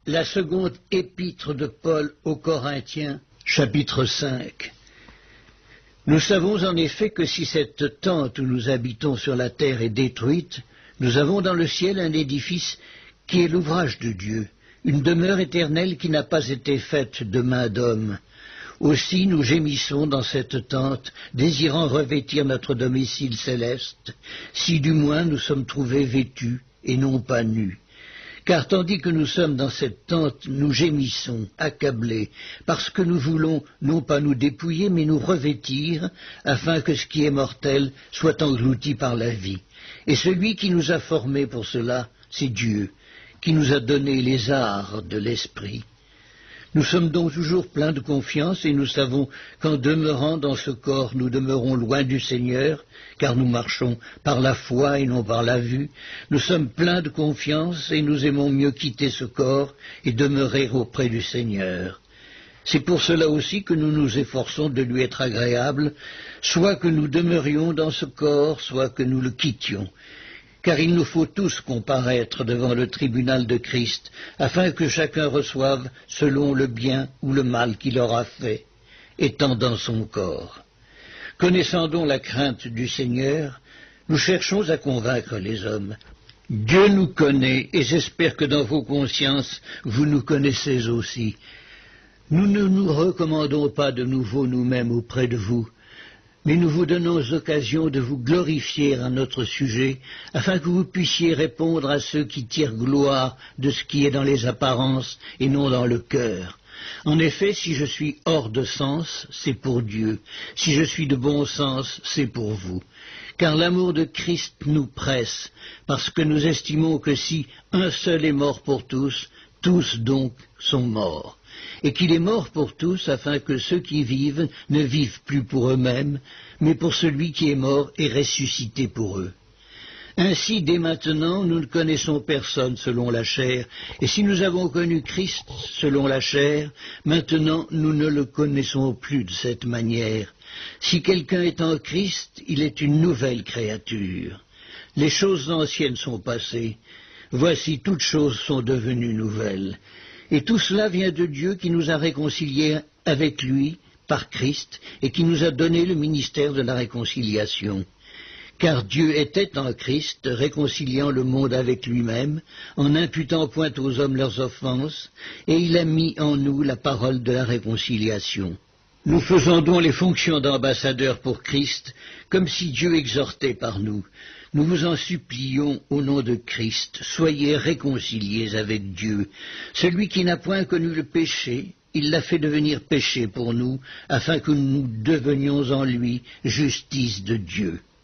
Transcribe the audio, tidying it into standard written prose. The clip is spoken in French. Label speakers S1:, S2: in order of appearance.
S1: La seconde épître de Paul aux Corinthiens, chapitre 5. Nous savons en effet que si cette tente où nous habitons sur la terre est détruite, nous avons dans le ciel un édifice qui est l'ouvrage de Dieu, une demeure éternelle qui n'a pas été faite de main d'homme. Aussi nous gémissons dans cette tente, désirant revêtir notre domicile céleste, si du moins nous sommes trouvés vêtus et non pas nus. Car tandis que nous sommes dans cette tente, nous gémissons, accablés, parce que nous voulons non pas nous dépouiller, mais nous revêtir, afin que ce qui est mortel soit englouti par la vie. Et celui qui nous a formés pour cela, c'est Dieu, qui nous a donné les arts de l'esprit. Nous sommes donc toujours pleins de confiance et nous savons qu'en demeurant dans ce corps, nous demeurons loin du Seigneur, car nous marchons par la foi et non par la vue. Nous sommes pleins de confiance et nous aimons mieux quitter ce corps et demeurer auprès du Seigneur. C'est pour cela aussi que nous nous efforçons de lui être agréables, soit que nous demeurions dans ce corps, soit que nous le quittions. Car il nous faut tous comparaître devant le tribunal de Christ, afin que chacun reçoive selon le bien ou le mal qu'il aura fait, étant dans son corps. Connaissant donc la crainte du Seigneur, nous cherchons à convaincre les hommes. Dieu nous connaît, et j'espère que dans vos consciences, vous nous connaissez aussi. Nous ne nous recommandons pas de nouveau nous-mêmes auprès de vous, mais nous vous donnons occasion de vous glorifier à notre sujet, afin que vous puissiez répondre à ceux qui tirent gloire de ce qui est dans les apparences et non dans le cœur. En effet, si je suis hors de sens, c'est pour Dieu. Si je suis de bon sens, c'est pour vous. Car l'amour de Christ nous presse, parce que nous estimons que si un seul est mort pour tous, tous donc sont morts. Et qu'il est mort pour tous, afin que ceux qui vivent ne vivent plus pour eux-mêmes, mais pour celui qui est mort et ressuscité pour eux. Ainsi, dès maintenant, nous ne connaissons personne selon la chair, et si nous avons connu Christ selon la chair, maintenant nous ne le connaissons plus de cette manière. Si quelqu'un est en Christ, il est une nouvelle créature. Les choses anciennes sont passées, voici toutes choses sont devenues nouvelles. Et tout cela vient de Dieu qui nous a réconciliés avec lui par Christ et qui nous a donné le ministère de la réconciliation. Car Dieu était en Christ, réconciliant le monde avec lui-même, en n'imputant point aux hommes leurs offenses, et il a mis en nous la parole de la réconciliation. Nous faisons donc les fonctions d'ambassadeurs pour Christ, comme si Dieu exhortait par nous. Nous vous en supplions au nom de Christ, soyez réconciliés avec Dieu. Celui qui n'a point connu le péché, il l'a fait devenir péché pour nous, afin que nous devenions en lui justice de Dieu.